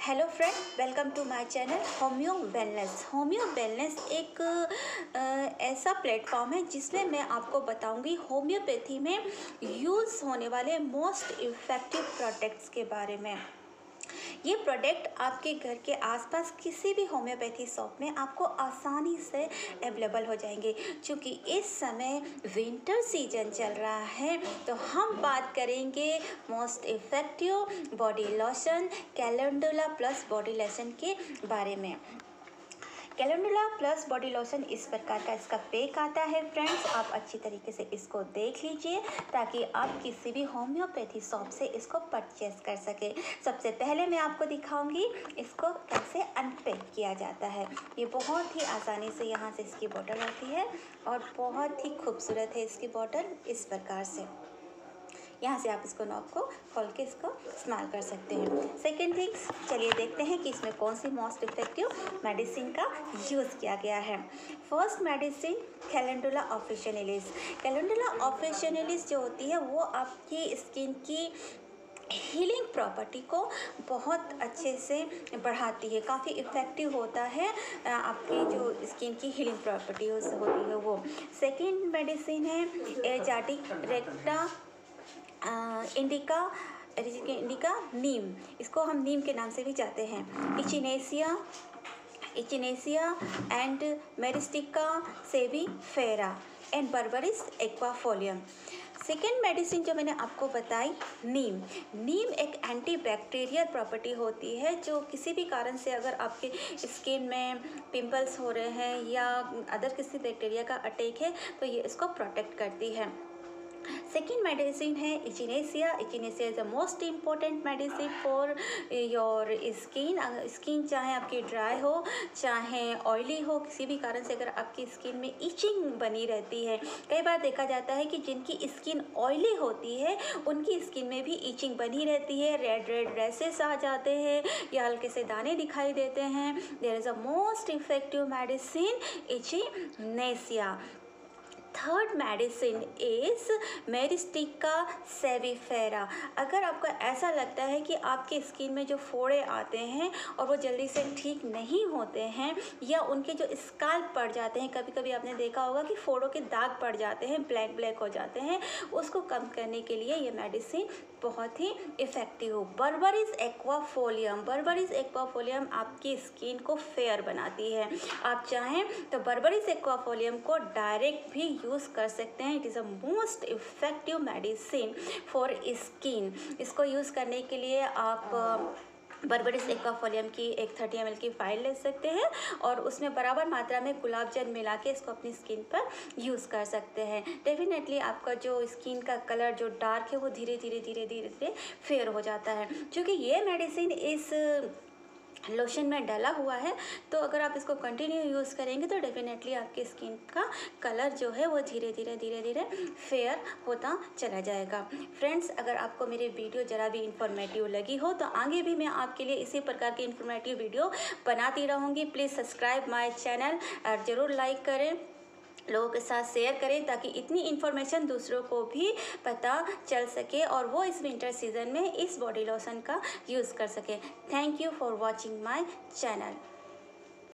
Hello friend, welcome to my channel homeo wellness. Homeo wellness एक ऐसा platform है जिसमें मैं आपको बताऊंगी होम्योपैथी में यूज़ होने वाले मोस्ट इफ़ेक्टिव प्रोडक्ट्स के बारे में। ये प्रोडक्ट आपके घर के आसपास किसी भी होम्योपैथी शॉप में आपको आसानी से अवेलेबल हो जाएंगे। क्योंकि इस समय विंटर सीजन चल रहा है तो हम बात करेंगे most effective body lotion calendula plus body lotion के बारे में। कैलेंडुला प्लस बॉडी लोशन इस प्रकार का इसका पैक आता है फ्रेंड्स। आप अच्छी तरीके से इसको देख लीजिए ताकि आप किसी भी होम्योपैथी शॉप से इसको परचेस कर सके। सबसे पहले मैं आपको दिखाऊंगी इसको कैसे अनपैक किया जाता है। ये बहुत ही आसानी से यहाँ से इसकी बॉटल आती है और बहुत ही खूबसूरत है इसकी बॉटल। इस प्रकार से यहाँ से आप इसको नॉब को खोल के इसको इस्तेमाल कर सकते हैं। सेकेंड थिंग्स, चलिए देखते हैं कि इसमें कौन सी मोस्ट इफेक्टिव मेडिसिन का यूज़ किया गया है। First medicine calendula officinalis. Calendula officinalis जो होती है वो आपकी स्किन की हीलिंग प्रॉपर्टी को बहुत अच्छे से बढ़ाती है, काफ़ी इफ़ेक्टिव होता है आपकी जो स्किन की हीलिंग प्रॉपर्टी होती है वो। सेकेंड मेडिसिन है एजाटिक रेक्टा इंडिका नीम। इसको हम नीम के नाम से भी जानते हैं। Echinacea and myristica sebifera and berberis aquifolium. Second medicine जो मैंने आपको बताई नीम एक एंटीबैक्टीरियल प्रॉपर्टी होती है जो किसी भी कारण से अगर आपके स्किन में पिंपल्स हो रहे हैं या अदर किसी बैक्टीरिया का अटैक है तो ये इसको प्रोटेक्ट करती है। सेकेंड मेडिसिन है echinacea. Echinacea is the most important medicine for your skin चाहे आपकी ड्राई हो चाहे ऑयली हो, किसी भी कारण से अगर आपकी स्किन में इचिंग बनी रहती है। कई बार देखा जाता है कि जिनकी स्किन ऑयली होती है उनकी स्किन में भी इचिंग बनी रहती है, रेड रैसेस आ जाते हैं या हल्के से दाने दिखाई देते हैं। There is a most effective medicine echinacea. Third medicine is myristica sebifera. अगर आपको ऐसा लगता है कि आपकी स्किन में जो फोड़े आते हैं और वो जल्दी से ठीक नहीं होते हैं या उनके जो स्काल्प पड़ जाते हैं, कभी कभी आपने देखा होगा कि फोड़ों के दाग पड़ जाते हैं, ब्लैक हो जाते हैं, उसको कम करने के लिए ये मेडिसिन बहुत ही इफ़ेक्टिव हो। बर्बरिस एक्वाफोलियम आपकी स्किन को फेयर बनाती है। आप चाहें तो बर्बरिस एक्वाफोलियम को डायरेक्ट भी यूज़ कर सकते हैं। It is a most effective medicine for skin. इसको यूज़ करने के लिए आप बर्बरिस एक्वाफोलियम की एक 30 ml की फाइल ले सकते हैं और उसमें बराबर मात्रा में गुलाब जल मिला के इसको अपनी स्किन पर यूज़ कर सकते हैं। डेफिनेटली आपका जो स्किन का कलर जो डार्क है वो धीरे धीरे फेयर हो जाता है। क्योंकि ये मेडिसिन इस लोशन में डला हुआ है तो अगर आप इसको कंटिन्यू यूज़ करेंगे तो डेफिनेटली आपकी स्किन का कलर जो है वो धीरे धीरे फेयर होता चला जाएगा। फ्रेंड्स, अगर आपको मेरी वीडियो ज़रा भी इंफॉर्मेटिव लगी हो तो आगे भी मैं आपके लिए इसी प्रकार की इंफॉर्मेटिव वीडियो बनाती रहूँगी। प्लीज़ सब्सक्राइब माय चैनल और ज़रूर लाइक करें, लोगों के साथ शेयर करें ताकि इतनी इन्फॉर्मेशन दूसरों को भी पता चल सके और वो इस विंटर सीजन में इस बॉडी लोशन का यूज़ कर सके। Thank you for watching my channel.